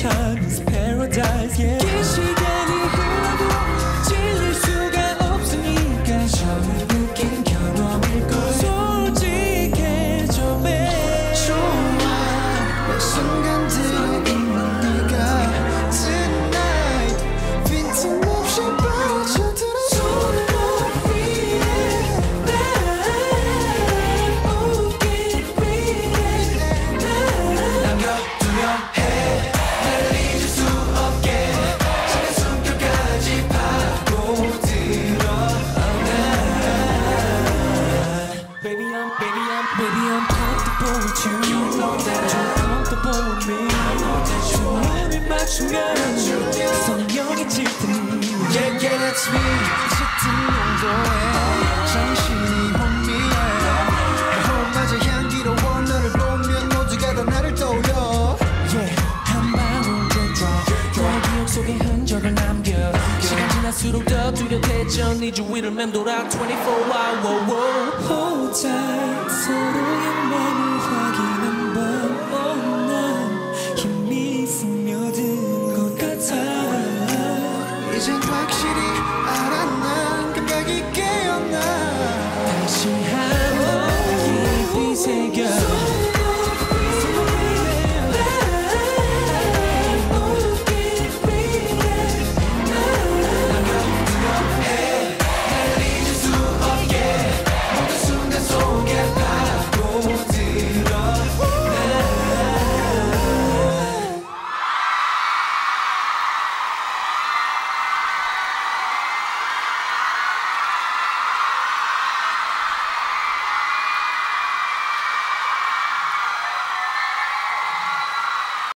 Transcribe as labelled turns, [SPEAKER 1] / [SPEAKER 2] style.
[SPEAKER 1] time is paradise yeah. 긴 시간이 흘러도 질릴 수가 없으니까 처음 느낀 경험일 걸 솔직해져 babe
[SPEAKER 2] 좋아 매 순간들에 있는 네가 Tonight 빈틈없이 빠져들어
[SPEAKER 1] 손목 위에 날 웃긴 위에 날 남겨두려 해 날 잊을 수 없게 작은 숨결까지 파고들어 Baby I'm comfortable with you You know that you're comfortable with me 눈을 맞추면 성령이 질 테니
[SPEAKER 2] Yeah yeah that's me 짙은 온도에 정신이 혼미해 봄맞이 향기로워 너를 보면 모두가 다 나를 떠올려
[SPEAKER 1] Yeah 한 방울 drop 너의 기억 속에 흔적을 남겨 시간 지날수록 더 뚜렷해져 네 주위를 맴돌아 24 hour Hold tight 서로의 맘을 확인